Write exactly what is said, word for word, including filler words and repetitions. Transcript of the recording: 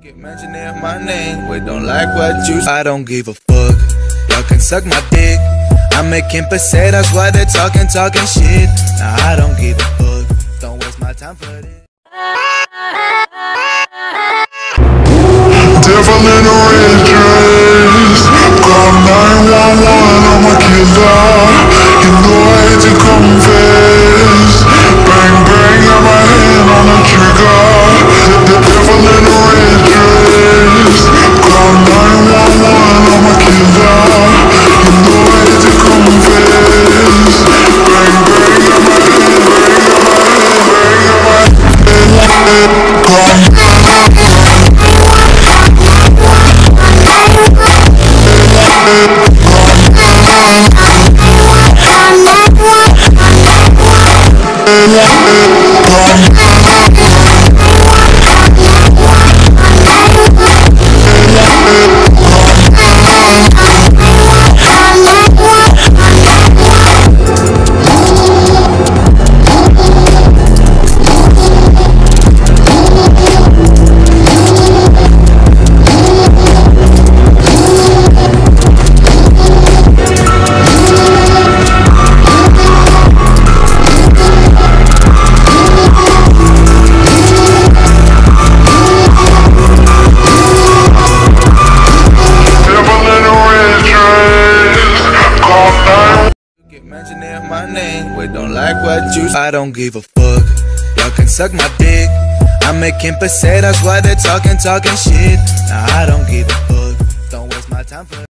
Keep mentioning my name, we don't like what you. I don't give a fuck. Y'all can suck my dick. I'm making pesetas while they're talking, talking shit. Nah, I don't give a fuck. Don't waste my time for this. Devil in a red dress. Call nine one one, I'm a killer. You know I hate to confess. Bang bang, got my hand on the trigger. The devil in a red dress. Call nine one one, I'm a killer. You know I hate to confess. Bang bang, got my hand, bang, got my hand, bang, got my hand. Call mentioning my name, we don't like what you. I don't give a fuck. Y'all can suck my dick. I'm making pesetas while they're talking, talking shit. Nah, I don't give a fuck. Don't waste my time for